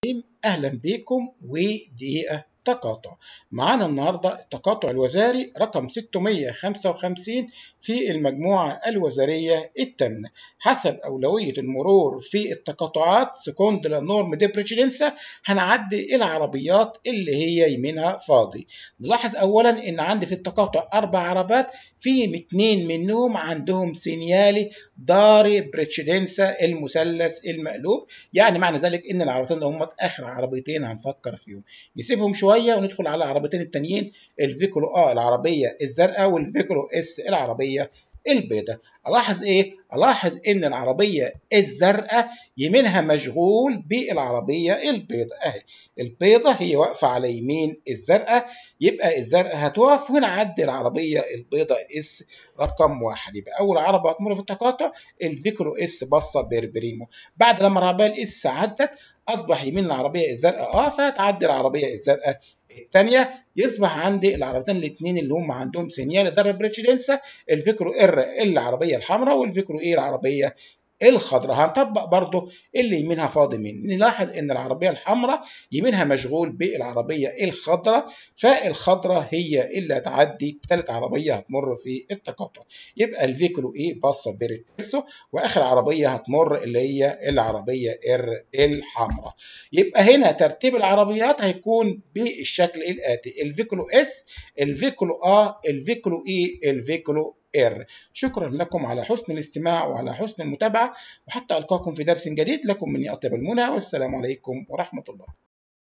أهلا بكم ودقيقة تقاطع. معانا النهاردة التقاطع الوزاري رقم 655 في المجموعة الوزارية الثامنة حسب أولوية المرور في التقاطعات سكوند لا نورم دي بريتشيدنسا. هنعدي العربيات اللي هي يمينها فاضي. نلاحظ أولا إن عندي في التقاطع 4 عربات، في 2 منهم عندهم سينيالي داري بريتشيدنسا المثلث المقلوب، يعني معنى ذلك إن العربيتين هم آخر عربيتين هنفكر فيهم. نسيبهم شوية وندخل على العربيتين التانيين، الفيكولو العربية الزرقاء والفيكولو اس العربية البيضاء. الاحظ ان العربيه الزرقاء يمينها مشغول بالعربيه البيضاء اهي. البيضاء هي واقفه على يمين الزرقاء، يبقى الزرقاء هتقف ونعدي العربيه البيضاء اس رقم 1. يبقى اول عربه هتمر في التقاطع الفيكولو اس باصه بيربريمو. بعد لما العربيه الاس عدت اصبح يمين العربيه الزرقاء فهتعدي العربيه الزرقاء الثانيه. يصبح عندي العربيتين الاثنين اللي هم عندهم سينيال دار بريتشيدنسا، الفيكرو ار العربيه الحمراء والفيكرو ايه العربيه الخضراء. هنطبق برضو اللي يمينها فاضي مين. نلاحظ ان العربيه الحمراء يمينها مشغول بالعربيه الخضراء، فالخضراء هي اللي هتعدي ثالث عربيه هتمر في التقاطع. يبقى الفيكولو ايه باصه بيرسو، واخر عربيه هتمر اللي هي العربيه ار الحمراء. يبقى هنا ترتيب العربيات هيكون بالشكل الاتي: الفيكولو اس، الفيكولو الفيكولو اي، الفيكولو ار. شكرا لكم على حسن الاستماع وعلى حسن المتابعة، وحتى ألقاكم في درس جديد. لكم مني أطيب المنى، والسلام عليكم ورحمة الله.